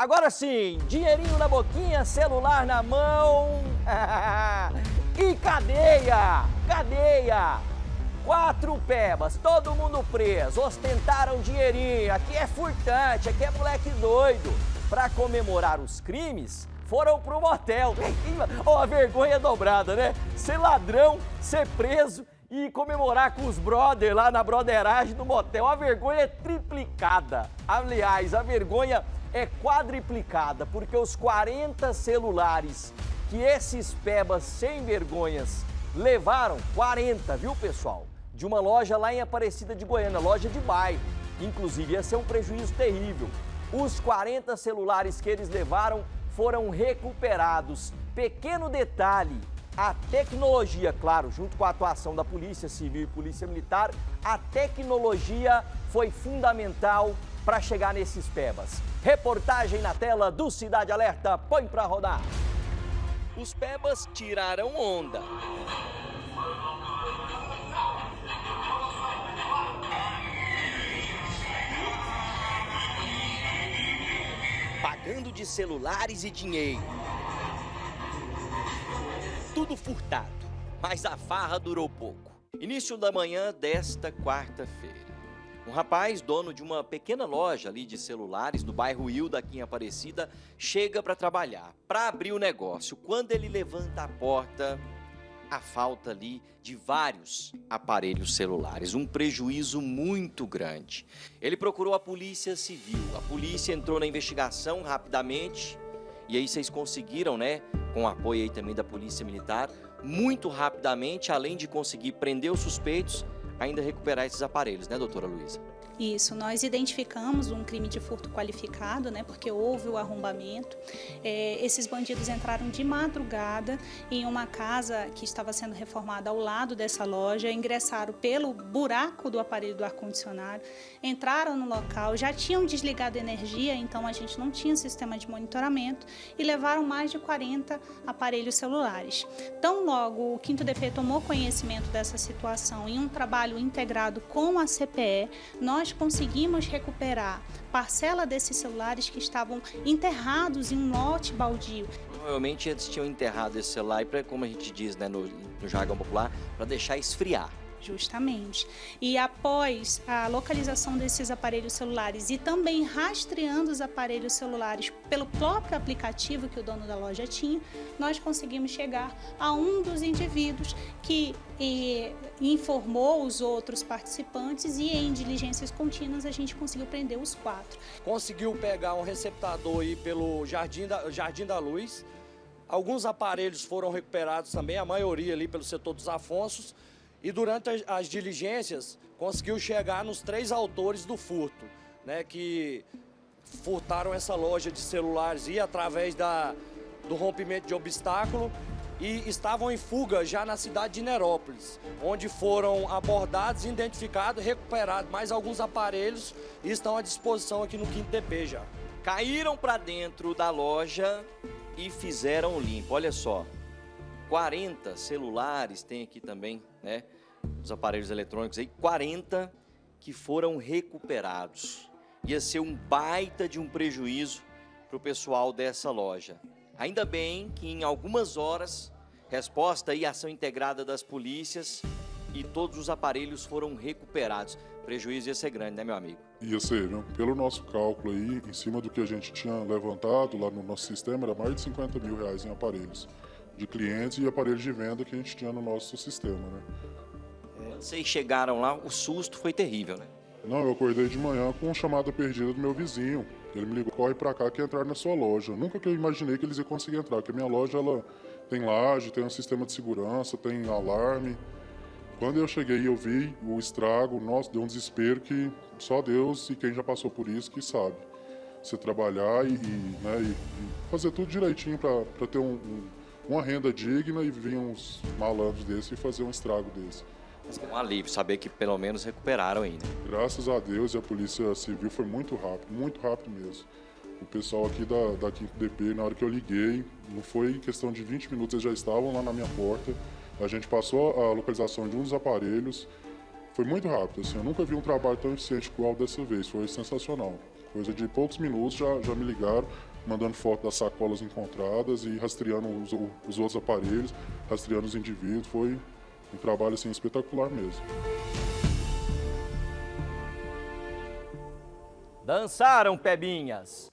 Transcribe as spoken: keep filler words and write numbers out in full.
Agora sim, dinheirinho na boquinha, celular na mão e cadeia, cadeia. Quatro pebas, todo mundo preso, ostentaram dinheirinho, aqui é furtante, aqui é moleque doido. Para comemorar os crimes, foram pro motel. Oh, a vergonha dobrada, né? Ser ladrão, ser preso e comemorar com os brother lá na broderagem do motel. A vergonha é triplicada. Aliás, a vergonha é quadriplicada, porque os quarenta celulares que esses pebas sem vergonhas levaram, quarenta, viu, pessoal? De uma loja lá em Aparecida de Goiânia, loja de bairro. Inclusive, ia ser um prejuízo terrível. Os quarenta celulares que eles levaram foram recuperados. Pequeno detalhe, a tecnologia, claro, junto com a atuação da Polícia Civil e Polícia Militar, a tecnologia foi fundamental para chegar nesses pebas. Reportagem na tela do Cidade Alerta, põe para rodar. Os pebas tiraram onda. Pagando de celulares e dinheiro. Tudo furtado, mas a farra durou pouco. Início da manhã desta quarta-feira. Um rapaz, dono de uma pequena loja ali de celulares no bairro Hilda, aqui em Aparecida, chega para trabalhar, para abrir o negócio. Quando ele levanta a porta, a falta ali de vários aparelhos celulares, um prejuízo muito grande. Ele procurou a Polícia Civil, a polícia entrou na investigação rapidamente, e aí vocês conseguiram, né, com o apoio aí também da Polícia Militar, muito rapidamente, além de conseguir prender os suspeitos, ainda recuperar esses aparelhos, né, doutora Luísa? Isso, nós identificamos um crime de furto qualificado, né, porque houve o arrombamento. É, esses bandidos entraram de madrugada em uma casa que estava sendo reformada ao lado dessa loja, ingressaram pelo buraco do aparelho do ar-condicionado, entraram no local, já tinham desligado a energia, então a gente não tinha sistema de monitoramento, e levaram mais de quarenta aparelhos celulares. Tão logo o quinto D P tomou conhecimento dessa situação em um trabalho integrado com a C P E, nós conseguimos recuperar parcela desses celulares que estavam enterrados em um lote baldio. Provavelmente eles tinham enterrado esse celular, pra, como a gente diz, né, no, no jargão popular, para deixar esfriar. Justamente. E após a localização desses aparelhos celulares e também rastreando os aparelhos celulares pelo próprio aplicativo que o dono da loja tinha, nós conseguimos chegar a um dos indivíduos que e, informou os outros participantes, e em diligências contínuas a gente conseguiu prender os quatro. Conseguiu pegar um receptador aí pelo Jardim da, Jardim da Luz. Alguns aparelhos foram recuperados também, a maioria ali pelo setor dos Afonsos. E durante as diligências, conseguiu chegar nos três autores do furto, né, que furtaram essa loja de celulares e através da, do rompimento de obstáculo, e estavam em fuga já na cidade de Nerópolis, onde foram abordados, identificados, recuperados mais alguns aparelhos e estão à disposição aqui no quinto D P já. Caíram para dentro da loja e fizeram o limpo. Olha só, quarenta celulares tem aqui também, né? Os aparelhos eletrônicos aí, quarenta que foram recuperados. Ia ser um baita de um prejuízo para o pessoal dessa loja. Ainda bem que em algumas horas, resposta e ação integrada das polícias, e todos os aparelhos foram recuperados. O prejuízo ia ser grande, né, meu amigo? Ia ser, né? Pelo nosso cálculo aí, em cima do que a gente tinha levantado lá no nosso sistema, era mais de cinquenta mil reais em aparelhos de clientes e aparelhos de venda que a gente tinha no nosso sistema, né? Quando vocês chegaram lá, o susto foi terrível, né? Não, eu acordei de manhã com uma chamada perdida do meu vizinho. Ele me ligou, corre pra cá que entrar na sua loja. Nunca que eu imaginei que eles iam conseguir entrar, porque a minha loja ela tem laje, tem um sistema de segurança, tem alarme. Quando eu cheguei eu vi o estrago, nossa, deu um desespero que só Deus e quem já passou por isso que sabe. Você trabalhar e, e, né, e, e fazer tudo direitinho para ter um, um, uma renda digna, e vir uns malandros desse e fazer um estrago desse. Um alívio saber que pelo menos recuperaram ainda. Graças a Deus, e a Polícia Civil foi muito rápido, muito rápido mesmo. O pessoal aqui da, da quinto D P, na hora que eu liguei, não foi questão de vinte minutos, eles já estavam lá na minha porta. A gente passou a localização de um dos aparelhos. Foi muito rápido, assim, eu nunca vi um trabalho tão eficiente igual dessa vez, foi sensacional. Coisa de poucos minutos já, já me ligaram. mandando foto das sacolas encontradas e rastreando os, os outros aparelhos, rastreando os indivíduos. Foi um trabalho assim, espetacular mesmo. Dançaram, Pebinhas.